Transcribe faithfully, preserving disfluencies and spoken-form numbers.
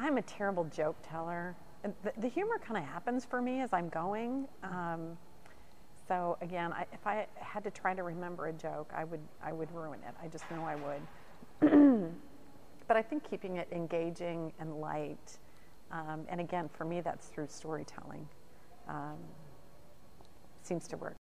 I'm a terrible joke teller. The, the humor kind of happens for me as I'm going. Um, so again, I, if I had to try to remember a joke, I would I would ruin it. I just know I would. But I think keeping it engaging and light, um, and again, for me, that's through storytelling, um, seems to work.